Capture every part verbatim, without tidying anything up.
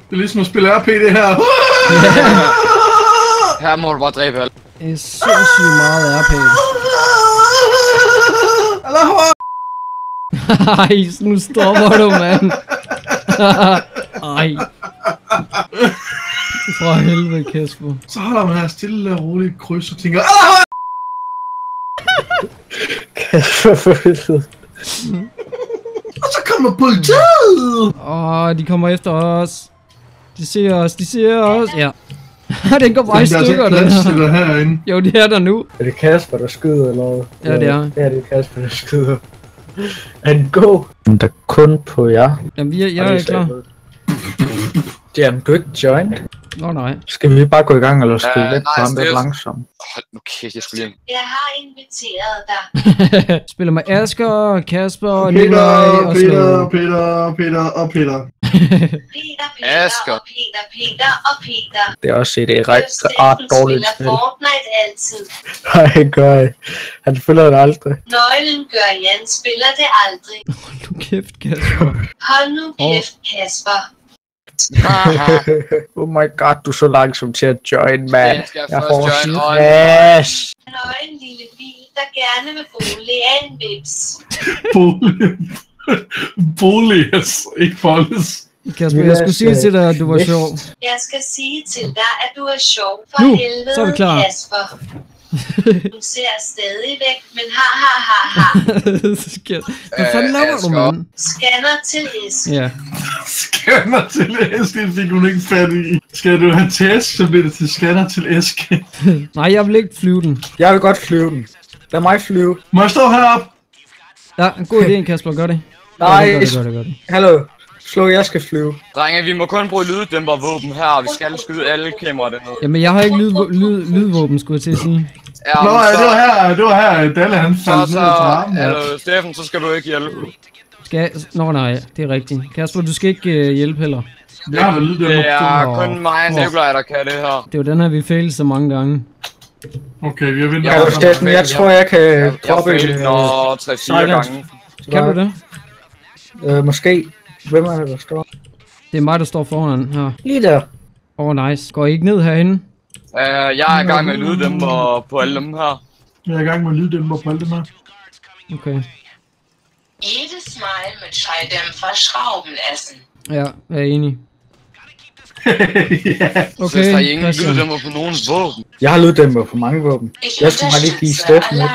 Det er ligesom at spille R P det her. Her må du bare dræbe alt. Det er sindssygt meget R P. Ej, nu stopper du, mand. Ej. For helvede, Kasper. Så holder man her stille og roligt kryds og tænker. Kasper for helvede. Og så kommer politiet! Åh, oh, de kommer efter os. De ser os, de ser os. Ja. Den går bare i stykker, den her. Herinde. Jo, det er der nu. Er det Kasper, der skyder, eller? Ja, det er. Ja, det er Kasper, der skyder. And go! Der er kun på jer. Jamen, jeg, jeg er klar. Jamen, du er ikke joined. Nå, oh, nej. Skal vi bare gå i gang, eller skal vi uh, lidt nej, på ham lidt er... langsomt? Hold nu kæft, jeg skulle hjem. Jeg har inviteret dig. Spiller med Asger, Kasper, Peter, Nikolaj og Peter, Peter, Peter og Peter. Peter, Peter Asger. og Peter, Peter og Peter. Det er også et ret art dårligt spil. spiller Fortnite altid. Nej, gør jeg. Han spiller det aldrig. Nøglen gør Jan, spiller det aldrig. Hold nu kæft, Kasper. Hold nu kæft, Kasper. Oh my god, du er så langsom til at join, man. Den skal Jeg først får join on. smash. Nøgen lille bil, der gerne vil bolig af en vips. Bolig. Boliges, ikke foldes. Kasper, jeg skulle sige til dig, at du var sjov. Jeg skal sige til dig, at du er sjov. For Nu, helvede, så er vi klar. Kasper. Du ser stadig væk, men ha ha ha ha. Hvad fanden laver du, mand? Scanner til æske. Ja. Scanner til æske, det fik hun ikke fat i. Skal du have test, så bliver det til scanner til æske. Nej, jeg vil ikke flyve den. Jeg vil godt flyve den. Lad mig flyve. Må jeg stå heroppe? Ja, en god idé, Kasper, gør det. Nej, gør det, gør det, gør det. hallo. Slå, jeg skal flyve. Drenge, vi må kun bruge lyddæmpervåben her, og vi skal skyde alle kameraer dernede. Jamen, jeg har ikke lyd, lyd, lydvåben, skulle jeg til at sige. Ja, Nå, men ja, så, det var her, det var her, Dalle han så, faldt ned så, i trappen. Ja. altså, Steffen, så skal du ikke hjælpe. Skal jeg... Nå, nej, det er rigtigt. Kasper, du skal ikke uh, hjælpe heller. Jeg har vel lydet Det er Åh. kun mig og Nikolaj, der kan det her. Det er jo den her, vi fejlede så mange gange. Okay, vi har ventet. Ja, Ja, Steffen, jeg tror, jeg kan Jeg droppe fejlede en... når tre fire gange. Kan du det? Øh, måske. Hvem er det, der står? Det er mig, der står foran her. Lige der. Åh, oh, nice. Går I ikke ned herinde? Uh, jeg er i gang med at lyde dem og på alle dem her. Jeg er i gang med at lyde dem på alle dem her. Okay. Jede smile med trædæmper Schraubenlassen. Ja, jeg er enig. Ja. Okay, Så har I ingen Christian. lyddæmper på nogens våben. Jeg har lyddæmper på mange våben. Jeg skulle bare lige give Steffen lidt.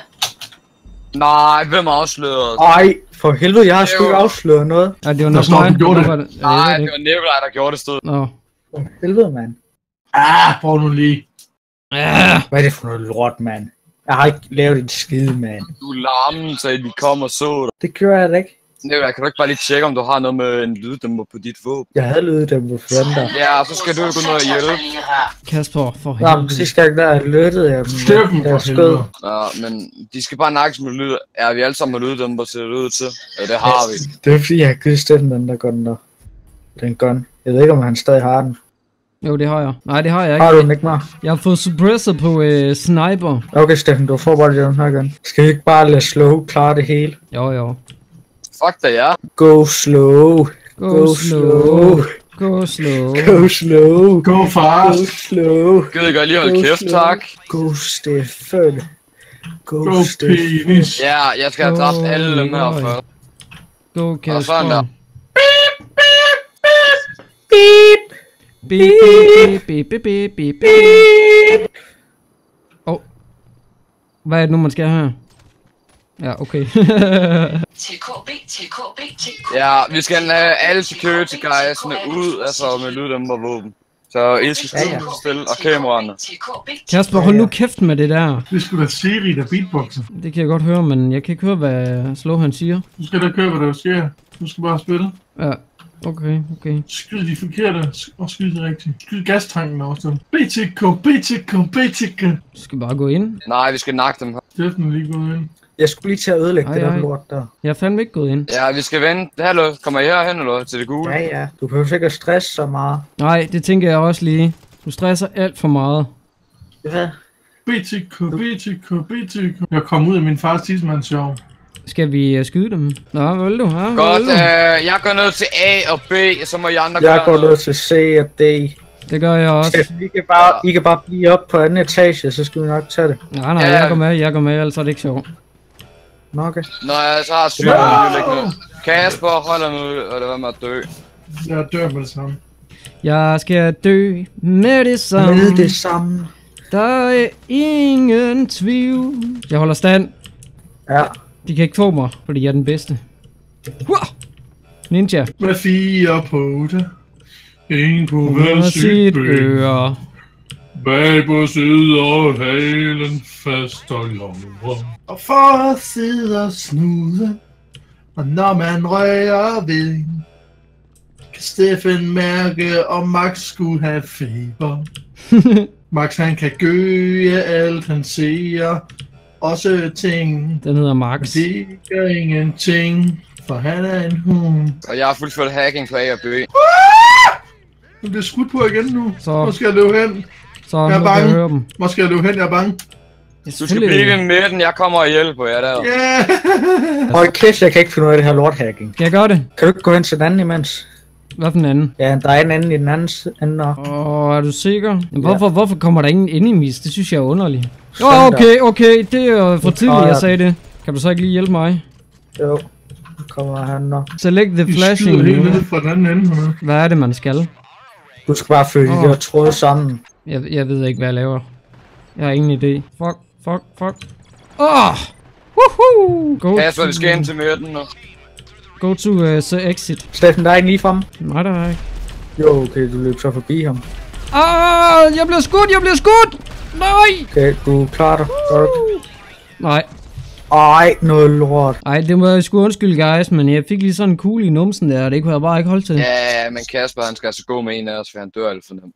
Nej, hvem er afsløret? Ej, for helvede, jeg har sgu ikke afsløret noget. Ja, det var Der nok står, mig. du gjorde det. Var det. Ja, Nej, jeg ved det ikke. var Nikolaj, der gjorde det stod. Nå. For helvede, mand. Ah, prøv nu lige. Ja. Hvad er det for noget lort, mand? Jeg har ikke lavet en skide, mand. Du larmen, så vi kom og så dig. Det gjorde jeg da ikke. Nikolaj, kan du ikke bare lige tjekke, om du har noget med en lyddæmper på dit våben? Jeg havde lydet dem på fronter. Ja, så skal du jo gå ned og hjælpe. Kasper, for Nå, men helvede. sidste gang der lyttede jeg dem. Steffen, Jeg for skød. helvede. Ja, men de skal bare nakkes med lyd. Er vi alle sammen med lyddæmper, ser det ud til? Ja, det har vi. Det er fordi, jeg har givet Steffen den der gun der. Den gun. Jeg ved ikke, om han stadig har den. Jo, det har jeg. Nej, det har jeg Har ikke. du den ikke mere? Jeg har fået suppressor på øh, sniper. Okay, Steffen, du får bare den her gun. Skal vi ikke bare lade slow klare det hele? Jo, jo. Fuck da, ja. Go slow. Go, Go slow. slow. Go slow. Go slow. Go Go fast. slow. Gider I godt lige holde Go kæft, slow. tak. Go Steffen. Go, Go Steffen. penis. Ja, jeg skal have dræbt alle dem her Oj. før. Go, Og sådan Kasper. der. Beep. Beep, beep, beep, beep, beep, beep, beep. Åh. Hvad er det nu, man skal her? Ja, okay. Til K B, til K B, til K B. Ja, vi skal have alle security guysene ud, altså med lyddæmper våben. Så I skal Ja, ja. stå stille, og kameraerne. Til K B, til Kasper, hold nu kæft med det der. Det skulle da Siri, der beatboxer. Det kan jeg godt høre, men jeg kan ikke høre, hvad Slow han siger. Du skal da køre, hvad der sker. Du skal bare spille. Ja, okay, okay. Skyd de forkerte, og skyd de rigtige. Skyd gastanken også. B T K, B T K, B T K. Du skal bare gå ind. Nej, vi skal nakke dem her. Steffen er lige gået ind. Jeg skulle lige til at ødelægge Ej, det der ej. lort der. Jeg er fandme ikke gået ind. Ja, vi skal vente. Hallo, kommer I herhen eller til det gule? Ja, ja. Du behøver ikke at stresse så meget. Nej, det tænker jeg også lige. Du stresser alt for meget. Ja. B T K, B T K, B T K. Jeg kom ud af min fars tidsmandsshow. Skal vi uh, skyde dem? Nå, hvad vil du? Ja, Godt, vil du? øh, jeg går ned til A og B, så må I andre Jeg gøre går noget. ned til C og D. Det gør jeg også. Steffen, I kan bare, I kan bare blive op på anden etage, så skal vi nok tage det. Nej, nej, Ja. jeg går med, jeg går med, ellers er det ikke sjovt. Nå, okay. Når jeg så har syv minutter liggende. Kasper, holder nu, og det var med at dø. Jeg dør med det samme. Jeg skal dø med det samme. Med det samme. Der er ingen tvivl. Jeg holder stand. Ja. De kan ikke få mig, fordi jeg er den bedste. Hua! Ninja. Med fire poter. En på Med hver sit sit ben. øre. Bag på sidder halen fast og lommer. Og for sidder snuden. Og når man rører ved, kan Steffen mærke, om Max skulle have feber. Max han kan gøje alt han ser. Også ting. Den hedder Men Max. det gør ingenting. For han er en hund. Og jeg har fuldført hacking på A og B. Nu bliver skudt på igen nu. Så. Hvor skal jeg løbe hen? Så Jeg er nu kan bange. jeg høre dem. Hvor skal jeg løbe hen? Jeg er bange. Ja, Du skal blive i midten, jeg kommer og hjælper jer der. Yeah! Hold kæft, jeg kan ikke finde ud af det her lorthacking. Skal jeg gøre det? Kan du ikke gå hen til den anden imens? Hvad for en anden? Ja, der er en anden i den anden ende. og- Åh, oh, er du sikker? Jamen, hvorfor, hvorfor kommer der ingen enemies? Det synes jeg er underligt. Åh, Sådan oh, der. okay, okay. Det er for tidligt, Åh, jeg ja. sagde det. Kan du så ikke lige hjælpe mig? Jo. Nu kommer han nok. Select the De flashing. skyder helt ned fra den anden ende. Henne. Hvad er det, man skal? Du skal bare følge Åh. de der tråde sammen. Jeg, jeg ved ikke, hvad jeg laver. Jeg har ingen idé. Fuck, fuck, fuck. Åh! Oh! Woohoo! Go Kasper, to, vi skal ind til midten nu. go to uh, so exit. Steffen, der er en lige fremme. Nej, der er ikke. Jo, okay, du løb så forbi ham. Ah, jeg bliver skudt, jeg bliver skudt! Nej! Okay, du klarer dig. Godt. Nej. Ej, noget lort. Ej, det må jeg sgu undskylde, guys, men jeg fik lige sådan en kugle i numsen der, og det kunne jeg bare ikke holde til. Ja, men Kasper han skal altså gå med en af os, for han dør alt for nemt.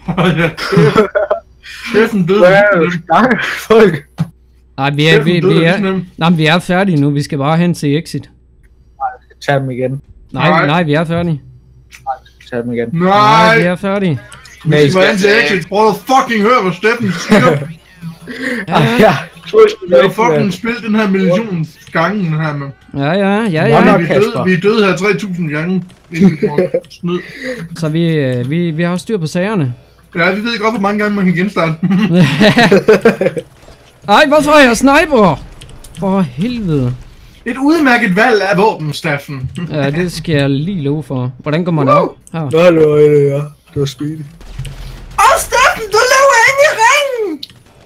Steffen døde. Hvad er det? Nej, folk. Nej, vi er, vi, Steffen vi døde er, lige nej, men vi er færdige nu, vi skal bare hen til exit. Tag dem igen. Nej, Nej. nej, vi er færdige. Tag dem igen. Nej, vi Nej! er færdige. Nej, Vi skal ind til exit. Prøv at fucking høre, hvad Steffen siger. Ej, ja. Vi har fucking spillet den her million gange her, man. Ja, ja, ja, Nå, ja. nok. Vi er døde, Kasper. vi er døde her tre tusind gange. Inden vi får snyd. Så vi, øh, vi, vi har styr på sagerne. Ja, vi ved godt, hvor mange gange man kan genstarte. Ej, hvorfor er jeg sniper? For helvede. Et udmærket valg af våben, Steffen. Ja, det skal jeg lige love for. Hvordan går man op? Her. Nå, det var det, ja. Det var speedy. Åh, Steffen, du løber ind i ringen!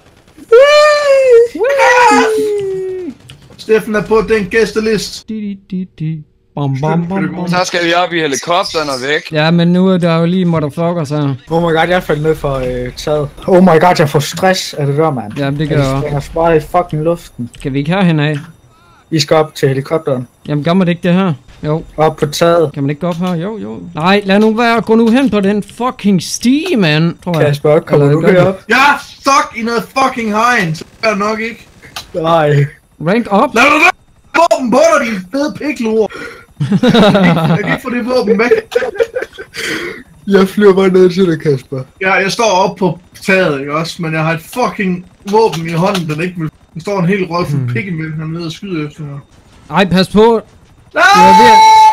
Steffen er på den gæsteliste. Di, di, di, di. Bam, bam, bam, bam. Så skal vi op i helikopteren og væk. Ja, men nu er der jo lige motherfuckers her. Oh my god, jeg faldt ned for øh, taget. Oh my god, jeg får stress af det der, mand. Ja, det gør Jeg jeg også. springer bare i fucking luften. Kan vi ikke herhen af? I skal op til helikopteren. Jamen, gør man det ikke det her? Jo. Op på taget. Kan man ikke gå op her? Jo, jo. Nej, lad nu være. Gå nu hen på den fucking stige, mand. Tror jeg. Kasper, kommer Eller du gør herop? Ja, fuck i noget fucking hegn. Så er det nok ikke. Nej. Rank op. Lad du da våben på dig, din fede piklor. Jeg kan ikke få det våben væk. Jeg flyver bare ned til dig, Kasper. Ja, jeg står oppe på taget, ikke også? Men jeg har et fucking våben i hånden, den ikke vil... Der står en helt rød for pikke med, han er nede og skyder efter mig. Ej, pas på. Nej! ved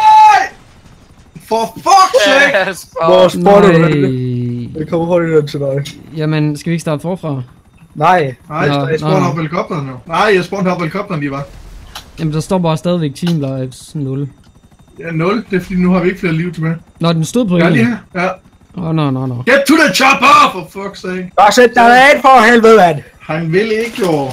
For fuck's sake! Kasper! Hvor spotter du Nej. det? Det kommer hurtigt ned til dig. Jamen, skal vi ikke starte forfra? Nej. Nej, Nå, jeg spawner nå. op helikopteren nu. Nej, jeg spawner op helikopteren lige var. Jamen, der står bare stadigvæk Team Lives nul. Ja, nul. Det er fordi, nu har vi ikke flere liv tilbage. Nå, den stod på Jeg er lige en. her. Ja. Åh, oh, nå, nå, nå. Get to the chopper, for fuck's sake. Bare sæt dig af for helvede, mand. Han vil ikke, jo.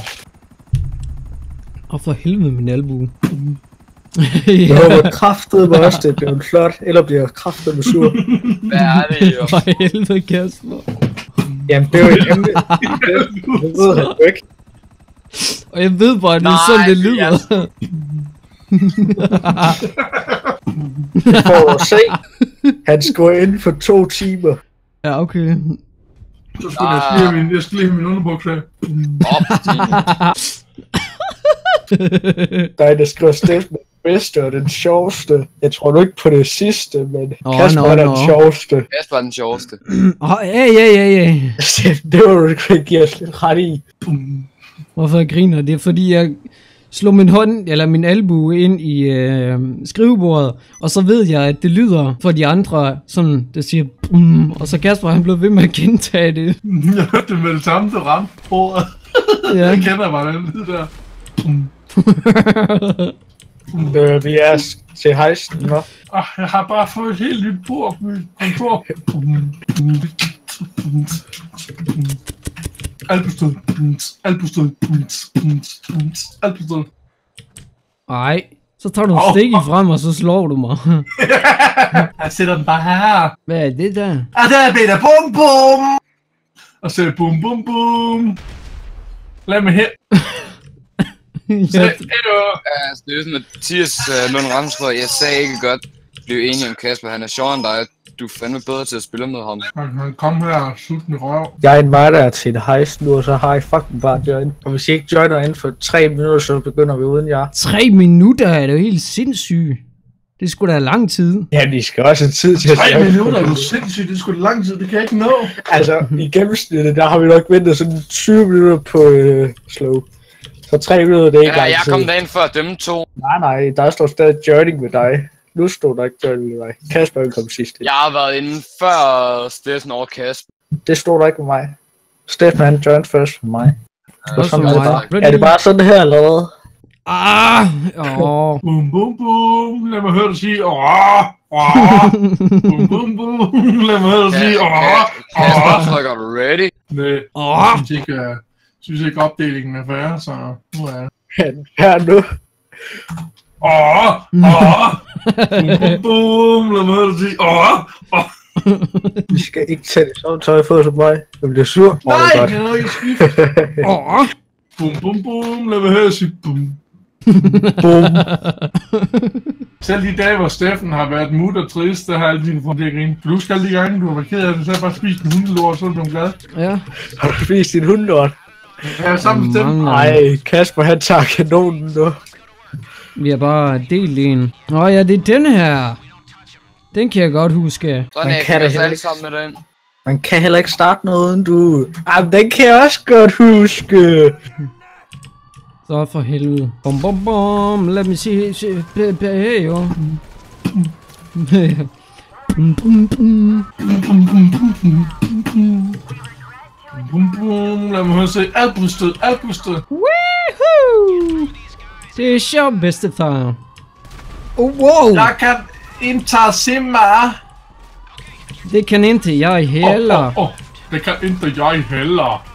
Og for helvede min albue. Jeg ja, håber kraftet mig også, det bliver flot. Eller bliver kraftet med sur. Hvad er det jo? for helvede, Kasper. Jamen, det er jo ikke emne. Det ved han jo ikke. Og jeg ved bare, at det er Nej, sådan, det det lyder. er- For at se. Han skal gå ind for to timer. Ja, okay. Så skulle jeg lige have min, jeg skulle lige have min underbukser af. Op, Nej, der skriver Steffen den bedste og den sjoveste. Jeg tror nu ikke på det sidste, men Åh, Kasper nå, er den nå. sjoveste. Kasper er den sjoveste. Åh, ja, ja, ja, ja. Steffen, det var du ikke give os lidt ret i. Hvorfor jeg griner? Det er fordi, jeg slå min hånd, eller min albue ind i øh, skrivebordet, og så ved jeg, at det lyder for de andre, sådan, det siger, brum, og så Kasper, han blev ved med at gentage det. Jeg hørte det med det samme, du ramte på. Ja. Jeg kender bare den lyd der. Øh, vi er til hejsen, nå. Oh, jeg har bare fået et helt nyt bord på mit kontor. Albustød. Albustød. Albustød. Ej, så tager du en stik i frem, og så slår du mig. Jeg sætter den bare her. Hvad er det der? Og der er bedre bum bum. Og så bum bum bum. Lad mig her. Så, Ja. Ja, altså, det er jo sådan, at Mathias uh, Lund Ramsgaard, jeg sagde ikke godt, blive enige om Kasper, han er sjovere end dig, du er fandme bedre til at spille med ham. Han kom her og slut med røv. Jeg inviterer til et hejs nu, og så har I fucking bare join. Og hvis I ikke joiner inden for tre minutter, så begynder vi uden jer. Tre minutter er det jo helt sindssygt. Det skulle da lang tid. Ja, vi skal også have tid til at Tre join. minutter er du sindssygt, det skulle lang tid, det kan jeg ikke nå. Altså, i gennemsnittet, der har vi nok ventet sådan tyve minutter på øh, slow. Så tre minutter, det er ikke Ja, lang jeg tid. kom derind før dem to. Nej, nej, der står stadig joining med dig. Nu stod der ikke joining med dig. Kasper kom sidst. Jeg har været inde før Steffen over Kasper. Det stod der ikke med mig. Steffen han joined først for mig. Ja, Og sådan for er det mig. bare. Er det bare sådan her, eller hvad? Ah! Åh. Bum bum bum, lad mig høre dig sige, åh, åh. Bum bum bum, lad mig høre dig sige, åh, Kasper trykker ready. Nej, Åh. jeg synes ikke, jeg synes ikke opdelingen er fair, så nu er jeg. Han her nu. Åh, åh, bum bum bum, lad mig høre dig sige, åh, åh. Vi skal ikke tage det samme tøj på som mig. Jeg bliver sur. Åh, Nej, det er jeg kan nok ikke skifte. Åh. Bum bum bum, lad mig høre dig sige, bum. Bum. Selv de dage, hvor Steffen har været mut og trist, der har alle dine folk grine. Du husker alle de gange, du har været ked af det, så har jeg bare spist en hundelort, så er du glad. Ja. Har du spist din hundlort? Jeg er sammen med dem. Mange. Nej, Kasper han tager kanonen nu. Vi har bare delt en. Nå ja, det er denne her. Den kan jeg godt huske. Sådan Man er kan jeg da kan heller alle ikke- sammen med den. Man kan heller ikke starte noget uden du... Jamen, den kan jeg også godt huske. Så for helvede. Bum bum bum. Lad mig se. se b- b- Hey jo. Bum bum bum. Bum bum, lad mig høre dig sige, albustød, albustød. Woohoo! Det er sjovt, bedstefar. Oh, wow! Jeg kan inte simma. Det kan inte jag heller. Åh, oh, oh, oh. Det kan inte jag heller.